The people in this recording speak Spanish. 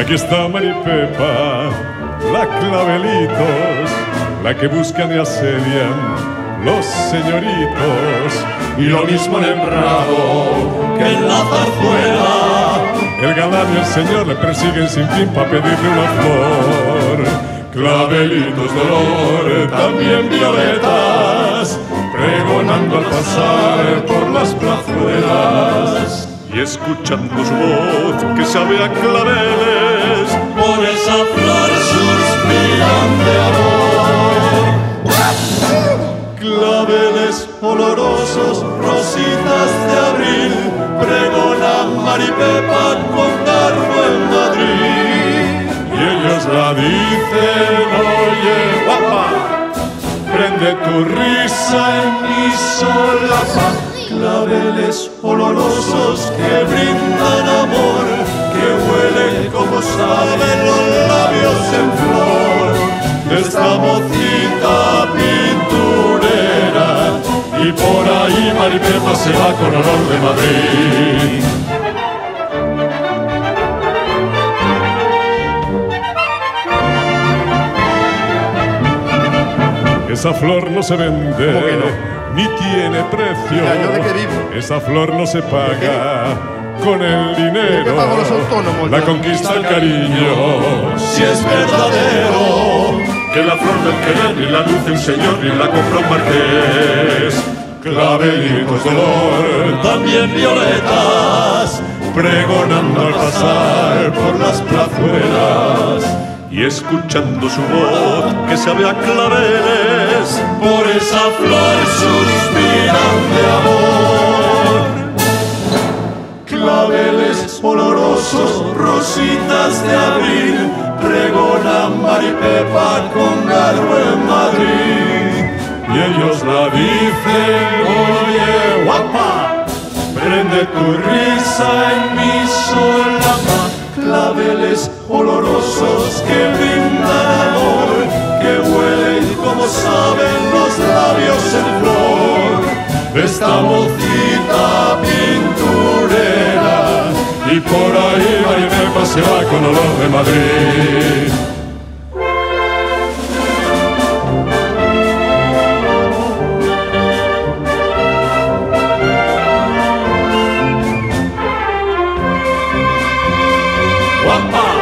Aquí está Maripepa, la Clavelitos, la que buscan y asedian los señoritos. Y lo mismo en el prado que en la zarzuela, el galán y el señor le persiguen sin fin para pedirle una flor. Clavelitos de olor, también violetas, pregonando al pasar por las plazuelas. Y escuchando su voz que sabe a claveles, por esa flor suspiran de amor. Claveles olorosos, rositas de abril, pregona Maripepa con garbo en Madrid. Y ellos la dicen, oye guapa, prende tu risa en mi solapa. Claveles olorosos que brindan amor, que huelen como saben los labios en flor de esta mocita pinturera. Y por ahí Maripepa se va con olor de Madrid. Esa flor no se vende, ni tiene precio. Mira, ¿yo de qué vivo? Esa flor no se paga con el dinero. ¿De qué pago los autónomos? La conquista el cariño. Si es verdadero que la flor del querer ni la luce un señor ni la compra un marqués. Clavelitos de olor, también violetas, pregonando al pasar por las plazuelas. Y escuchando su voz que sabe a claveles, por esa flor suspiran de amor. Claveles olorosos, rositas de abril, pregonan Maripepa con garbo en Madrid. Y ellos la dicen, oye guapa, prende tu risa en mi solapa. Claveles olorosos que brindan amor, que huelen como saben los labios en flor. Esta mocita pinturera, y por ahí Maripepa se va con olor de Madrid. Guapa.